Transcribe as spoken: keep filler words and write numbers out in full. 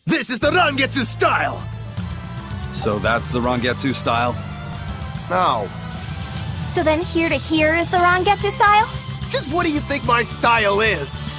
This is the Rangetsu style! So that's the Rangetsu style? No. So then here to here is the Rangetsu style? Just what do you think my style is?